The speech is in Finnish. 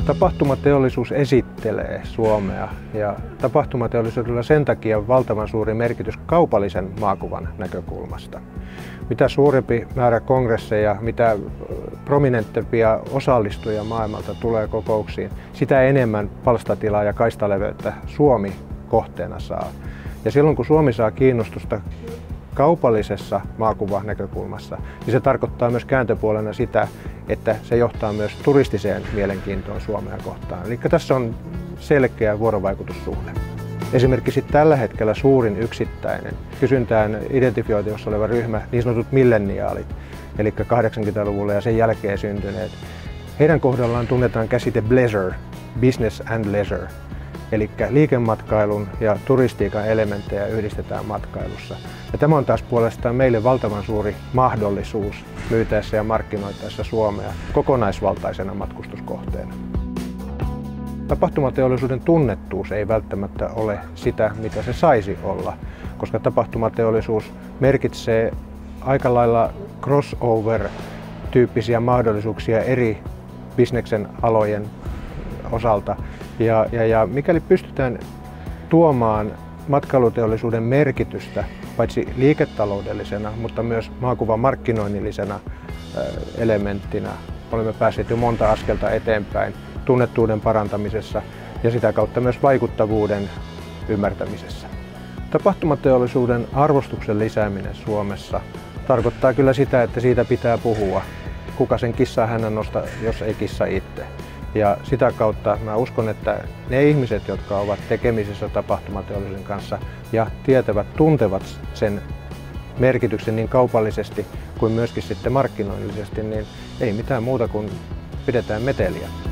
Tapahtumateollisuus esittelee Suomea ja tapahtumateollisuudella sen takia valtavan suuri merkitys kaupallisen maakuvan näkökulmasta. Mitä suurempi määrä kongresseja, mitä prominenttempia osallistujia maailmalta tulee kokouksiin, sitä enemmän palstatilaa ja kaistaleveyttä Suomi kohteena saa. Ja silloin kun Suomi saa kiinnostusta kaupallisessa maakuvanäkökulmassa, niin se tarkoittaa myös kääntöpuolena sitä, että se johtaa myös turistiseen mielenkiintoon Suomea kohtaan. Eli tässä on selkeä vuorovaikutussuhde. Esimerkiksi tällä hetkellä suurin yksittäinen kysyntään identifioitavissa oleva ryhmä, niin sanotut milleniaalit, eli 80-luvulla ja sen jälkeen syntyneet. Heidän kohdallaan tunnetaan käsite bleisure, business and leisure. Eli liikematkailun ja turistiikan elementtejä yhdistetään matkailussa. Ja tämä on taas puolestaan meille valtavan suuri mahdollisuus myytäessä ja markkinoitaessa Suomea kokonaisvaltaisena matkustuskohteena. Tapahtumateollisuuden tunnettuus ei välttämättä ole sitä, mitä se saisi olla, koska tapahtumateollisuus merkitsee aika lailla crossover-tyyppisiä mahdollisuuksia eri bisneksen alojen osalta. Ja mikäli pystytään tuomaan matkailuteollisuuden merkitystä paitsi liiketaloudellisena, mutta myös maakuvan markkinoinnillisena elementtinä, olemme päässeet jo monta askelta eteenpäin tunnettuuden parantamisessa ja sitä kautta myös vaikuttavuuden ymmärtämisessä. Tapahtumateollisuuden arvostuksen lisääminen Suomessa tarkoittaa kyllä sitä, että siitä pitää puhua. Kuka sen kissaa hänen nosta, jos ei kissa itse. Ja sitä kautta mä uskon, että ne ihmiset, jotka ovat tekemisissä tapahtumateollisuuden kanssa ja tuntevat sen merkityksen niin kaupallisesti kuin myöskin sitten markkinoinnillisesti, niin ei mitään muuta kuin pidetään meteliä.